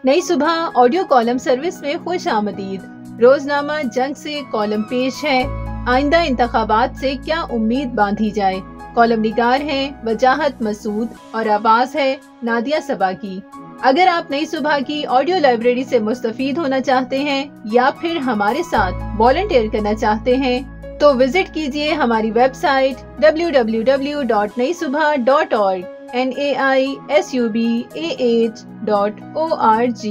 नई सुबह audio column service में खुश आमदीद। रोजनामा जंग से कॉलम पेश है, आइंदा इंतखाबात से क्या उम्मीद बांधी जाए। कॉलम निगार हैं वजाहत मसूद और आवाज है नादिया सबा की। अगर आप नई सुबह की ऑडियो लाइब्रेरी से मुस्तफीद होना चाहते हैं या फिर हमारे साथ वॉलंटियर करना चाहते हैं तो विजिट कीजिए हमारी वेबसाइट www.naisubha.org naisubah.org।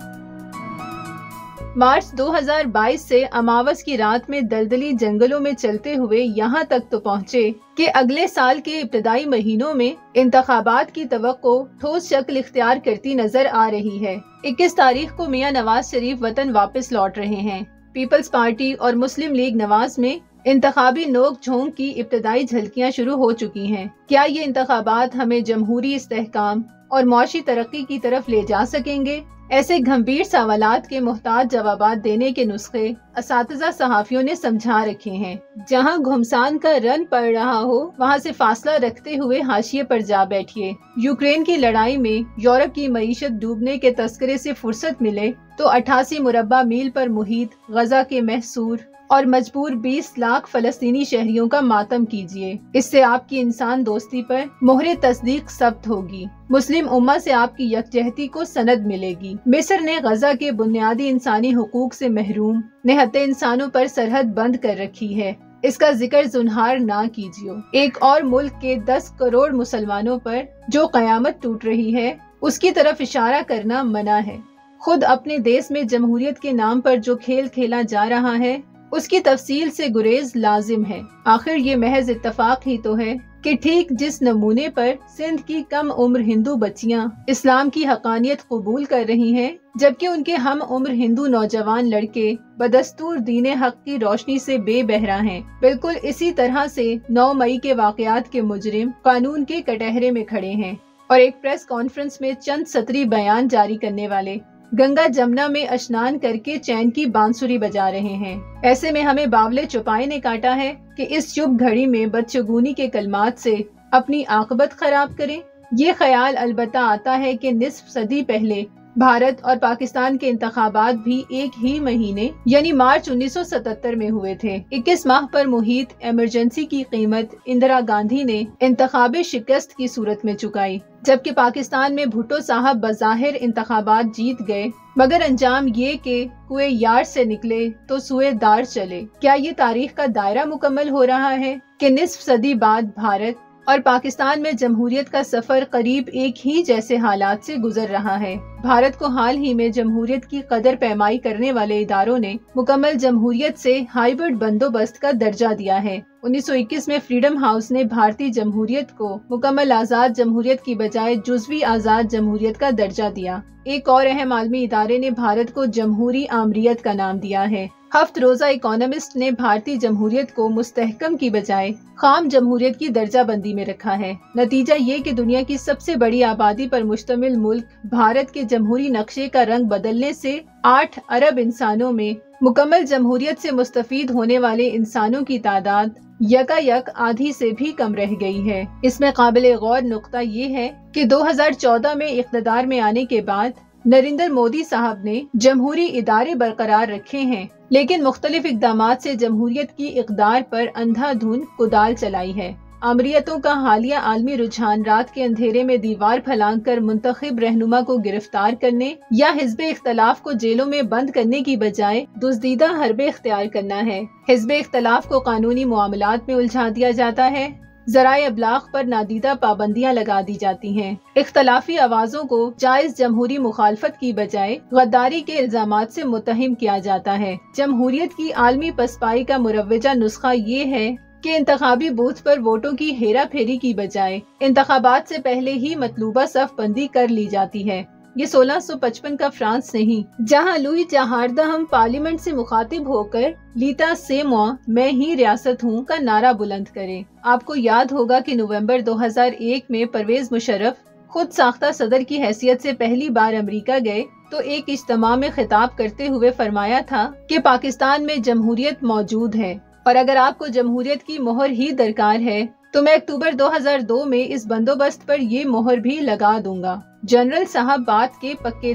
मार्च 2022 से अमावस की रात में दलदली जंगलों में चलते हुए यहाँ तक तो पहुँचे कि अगले साल के इब्तदाई महीनों में इंतखाबात की तवक्को ठोस शक्ल इख्तियार करती नजर आ रही है। 21 तारीख को मियां नवाज शरीफ वतन वापस लौट रहे हैं। पीपल्स पार्टी और मुस्लिम लीग नवाज में इंतखाबी नोक झोंक की इब्तदाई झलकियां शुरू हो चुकी हैं। क्या ये इंतखाबात हमें जमहूरी इस्तेहकाम और मुआशी तरक्की की तरफ ले जा सकेंगे? ऐसे गंभीर सवालात के मुहताज जवाबात देने के नुस्खे असातिज़ा सहाफ़ियों ने समझा रखे हैं। जहां घुमसान का रन पड़ रहा हो वहां से फासला रखते हुए हाशिए पर जा बैठिए। यूक्रेन की लड़ाई में यूरोप की मईशत डूबने के तस्करे से फुर्सत मिले तो 88 मुरब्बा मील पर मुहित गजा के महसूर और मजबूर 20 लाख फलस्तीनी शहरियों का मातम कीजिए। इससे आपकी इंसान दोस्ती पर मोहरे तस्दीक सब्त होगी। मुस्लिम उम्मा से आपकी यकजहती को सनद मिलेगी। मिस्र ने गजा के बुनियादी इंसानी हुकूक से महरूम निहत्ते इंसानों पर सरहद बंद कर रखी है। इसका जिक्र जुनहार ना कीजिए। एक और मुल्क के 10 करोड़ मुसलमानों पर जो कयामत टूट रही है उसकी तरफ इशारा करना मना है। खुद अपने देश में जमहूरियत के नाम पर जो खेल खेला जा रहा है उसकी तफसील से गुरेज लाजिम है। आखिर ये महज इत्तफाक ही तो है कि ठीक जिस नमूने पर सिंध की कम उम्र हिंदू बच्चियां इस्लाम की हकानियत कबूल कर रही हैं, जबकि उनके हम उम्र हिंदू नौजवान लड़के बदस्तूर दीने हक की रोशनी से बेबहरा हैं, बिल्कुल इसी तरह से 9 मई के वाकयात के मुजरिम कानून के कटहरे में खड़े हैं और एक प्रेस कॉन्फ्रेंस में चंद सतरी बयान जारी करने वाले गंगा जमुना में स्नान करके चैन की बांसुरी बजा रहे हैं। ऐसे में हमें बावले चौपाई ने काटा है कि इस शुभ घड़ी में बदशगुनी के कलमात से अपनी आकबत खराब करें। ये ख्याल अलबत्ता आता है कि निस्फ सदी पहले भारत और पाकिस्तान के इंतखाबात भी एक ही महीने यानी मार्च 1977 में हुए थे। 21 माह पर मुहित इमरजेंसी की कीमत इंदिरा गांधी ने इंतखाबी शिकस्त की सूरत में चुकाई, जबकि पाकिस्तान में भुट्टो साहब बज़ाहिर इंतखाबात जीत गए मगर अंजाम ये कि कुएं यार से निकले तो सुए दार चले। क्या ये तारीख का दायरा मुकम्मल हो रहा है कि निस्फ सदी बाद भारत और पाकिस्तान में जमहूरियत का सफर करीब एक ही जैसे हालात से गुजर रहा है। भारत को हाल ही में जमहूरियत की कदर पैमाई करने वाले इदारों ने मुकम्मल जमहूरियत से हाइब्रिड बंदोबस्त का दर्जा दिया है। 1921 में फ्रीडम हाउस ने भारतीय जमहूरियत को मुकम्मल आज़ाद जमहूरियत की बजाय जुज़वी आज़ाद जमहूरियत का दर्जा दिया। एक और अहम आलमी इदारे ने भारत को जमहूरी आमरीत का नाम दिया है। हफ्त रोजा इकोनॉमिस्ट ने भारतीय जमहूरियत को मुस्तहकम की बजाय खाम जमहूरियत की दर्जा बंदी में रखा है। नतीजा ये कि दुनिया की सबसे बड़ी आबादी पर मुश्तमिल मुल्क भारत के जमहूरी नक्शे का रंग बदलने से 8 अरब इंसानों में मुकम्मल जमहूरियत से मुस्तफीद होने वाले इंसानों की तादाद यकायक आधी से भी कम रह गई है। इसमें काबिल गौर नुक्ता ये है कि 2014 में इक़्तिदार में आने के बाद नरेंद्र मोदी साहब ने जमहूरी इदारे बरकरार रखे हैं, लेकिन मुख्तलिफ इक़दामात से जमहूरियत की इक़दार पर अंधाधुंध कुदाल चलाई है। अमरीतों का हालिया आलमी रुझान रात के अंधेरे में दीवार फैलाकर मुंतखब रहनुमा को गिरफ्तार करने या हिज़्ब इख्तलाफ को जेलों में बंद करने की बजाय दुज़दीदा हरबे इख्तियार करना है। हिज़्ब इख्तलाफ को कानूनी मामलात में उलझा दिया जाता है, ज़राए अबलाग पर नादीदा पाबंदियां लगा दी जाती हैं। इख्तलाफी आवाज़ों को जायज़ जमहूरी मुखालफत की बजाय गद्दारी के इल्जामात से मुत्तहिम किया जाता है। जमहूरियत की आलमी पसपाई का मुरव्वजा नुस्खा ये है कि इंतखाबी बूथ पर वोटों की हेरा फेरी की बजाय इंतखाबात से पहले ही मतलूबा सफ बंदी कर ली जाती है। ये 1655 का फ्रांस नहीं, जहां लुई जहारदहम पार्लियामेंट से मुखातिब होकर लीता से मैं ही रियासत हूँ का नारा बुलंद करे। आपको याद होगा कि नवंबर 2001 में परवेज मुशर्रफ खुद साख्ता सदर की हैसियत से पहली बार अमेरिका गए तो एक इज्तिमा में खिताब करते हुए फरमाया था कि पाकिस्तान में जमहूरियत मौजूद है और अगर आपको जमहूरियत की मोहर ही दरकार है तो मैं अक्टूबर 2002 में इस बंदोबस्त पर ये मोहर भी लगा दूंगा। जनरल साहब बात के पक्के थे।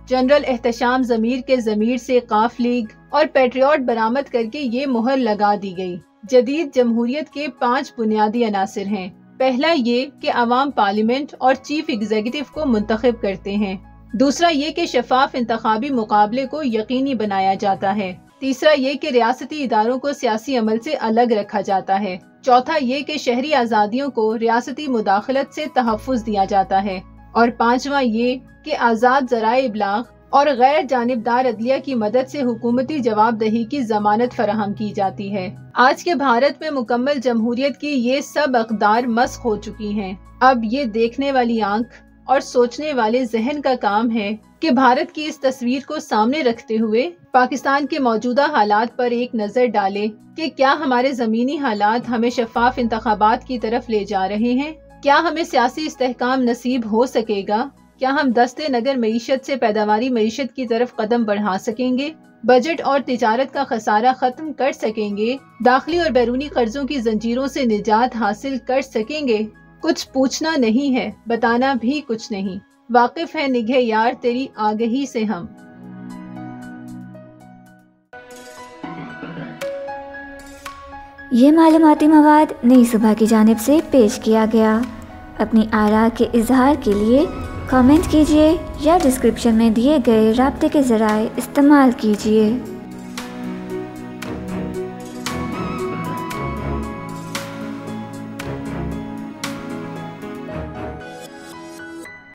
जनरल एहतशाम ज़मीर के ज़मीर से काफ लीग और पैट्रियट बरामद करके ये मुहर लगा दी गई। जदीद जमहूरियत के 5 बुनियादी अनासिर हैं। पहला ये कि अवाम पार्लियामेंट और चीफ एग्जीक्यूटिव को मुंतखब करते हैं। दूसरा ये कि शफाफ इंतखाबी मुकाबले को यकीनी बनाया जाता है। तीसरा ये कि रियासती इदारों को सियासी अमल से अलग रखा जाता है। चौथा ये कि शहरी आज़ादियों को रियासती मुदाखलत से तहफ़्फ़ुज़ दिया जाता है। और पांचवा ये कि आज़ाद ज़राए इब्लाग और गैर जानिबदार अदलिया की मदद से हुकूमती जवाबदही की ज़मानत फराहम की जाती है। आज के भारत में मुकम्मल जमहूरियत की ये सब अक़दार मस्ख़ हो चुकी हैं। अब ये देखने वाली आंख और सोचने वाले जहन का काम है कि भारत की इस तस्वीर को सामने रखते हुए पाकिस्तान के मौजूदा हालात पर एक नज़र डाले कि क्या हमारे ज़मीनी हालात हमें शफाफ इंतखाबात की तरफ ले जा रहे हैं। क्या हमें सियासी इस्तेहकाम नसीब हो सकेगा। क्या हम दस्ते नगर मईशत से पैदावारी मईशत की तरफ कदम बढ़ा सकेंगे। बजट और तिजारत का खसारा खत्म कर सकेंगे। दाखिली और बैरूनी कर्जों की जंजीरों से निजात हासिल कर सकेंगे। कुछ पूछना नहीं है, बताना भी कुछ नहीं। वाकिफ है निगह यार तेरी आगही से हम। ये मालूमाती मवाद नई सुबह की जानिब से पेश किया गया। अपनी आरा के इजहार के लिए कमेंट कीजिए या डिस्क्रिप्शन में दिए गए राब्ते के ज़राए इस्तेमाल कीजिए।